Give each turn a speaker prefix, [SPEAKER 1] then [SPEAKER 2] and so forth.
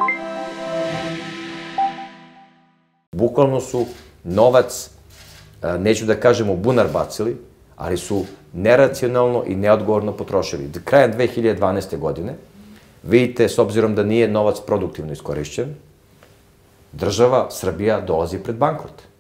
[SPEAKER 1] Bukvalno su novac, neću da kažem u bunar bacili, ali su neracionalno i neodgovorno potrošili. Krajem 2012. godine, vidite, s obzirom da nije novac produktivno iskorišćen, država Srbija dolazi pred bankrot.